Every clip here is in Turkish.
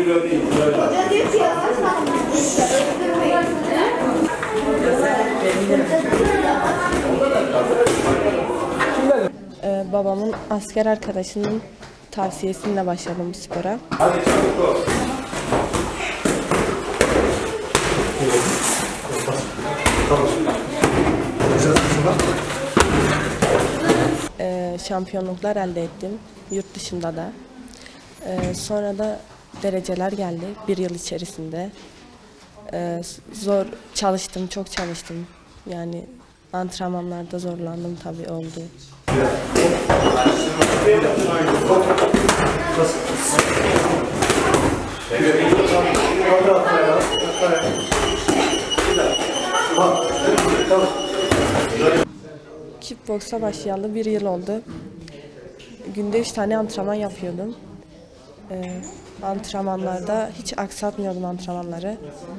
Babamın asker arkadaşının tavsiyesiyle başladım bu spora. Şampiyonluklar elde ettim, yurt dışında da. Sonra da dereceler geldi bir yıl içerisinde. Zor çalıştım, çok çalıştım. Yani antrenmanlarda zorlandım tabii oldu. Kickboksa başlayalı bir yıl oldu. Günde 3 tane antrenman yapıyordum. Antrenmanlarda hiç aksatmıyordum antrenmanları.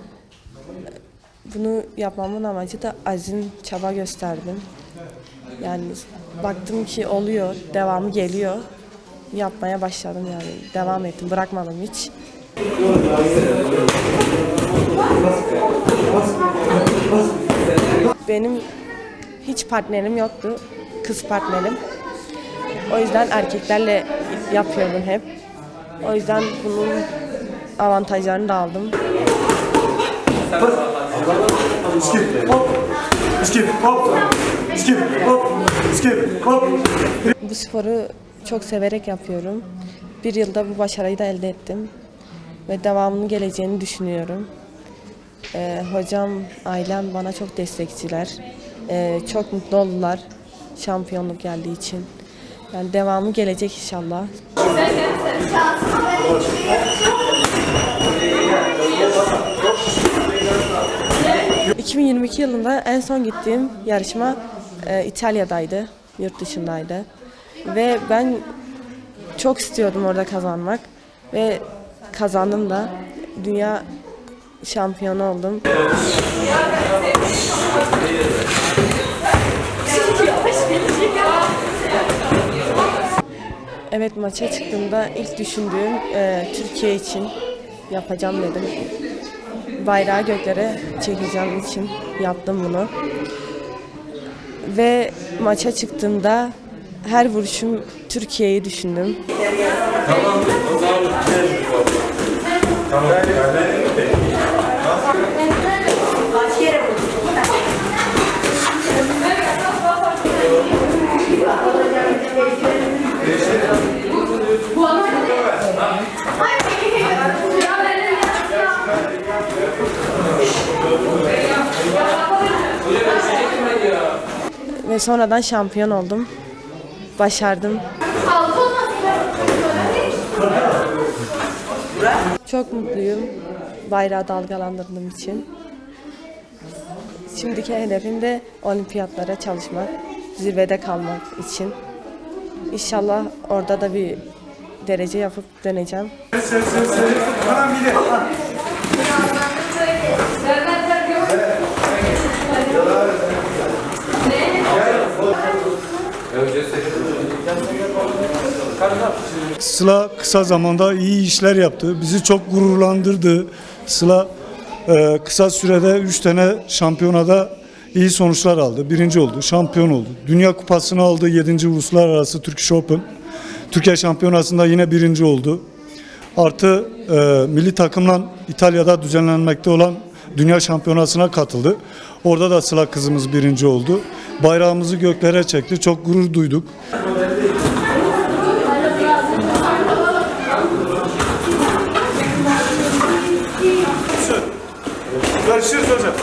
Bunu yapmamın amacı da azim, çaba gösterdim. Yani baktım ki oluyor, devamı geliyor. Yapmaya başladım yani. Devam ettim, bırakmadım hiç. Benim hiç partnerim yoktu, kız partnerim. O yüzden erkeklerle yapıyordum hep. O yüzden bunun avantajlarını da aldım. Bu sporu çok severek yapıyorum. Bir yılda bu başarıyı da elde ettim. Ve devamının geleceğini düşünüyorum. Hocam, ailem bana çok destekçiler. Çok mutlu oldular şampiyonluk geldiği için. Yani devamı gelecek inşallah. 2022 yılında en son gittiğim yarışma İtalya'daydı, yurt dışındaydı. Ve ben çok istiyordum orada kazanmak. Ve kazandım da. Dünya şampiyonu oldum. Evet, maça çıktığımda ilk düşündüğüm Türkiye için yapacağım dedim. Bayrağı göklere çekeceğim için yaptım bunu. Ve maça çıktığımda her vuruşum Türkiye'yi düşündüm. Ve sonradan şampiyon oldum. Başardım. Çok mutluyum bayrağı dalgalandırdığım için. Şimdiki hedefim de olimpiyatlara çalışmak, zirvede kalmak için. İnşallah orada da bir derece yapıp döneceğim. Sıla kısa zamanda iyi işler yaptı. Bizi çok gururlandırdı. Sıla kısa sürede 3 tane şampiyonada iyi sonuçlar aldı. Birinci oldu, şampiyon oldu. Dünya Kupası'nı aldı, 7. Uluslararası Turkish Open. Türkiye Şampiyonası'nda yine birinci oldu. Artı milli takımla İtalya'da düzenlenmekte olan Dünya Şampiyonası'na katıldı. Orada da Sıla kızımız birinci oldu. Bayrağımızı göklere çekti. Çok gurur duyduk. Görüşürüz hocam.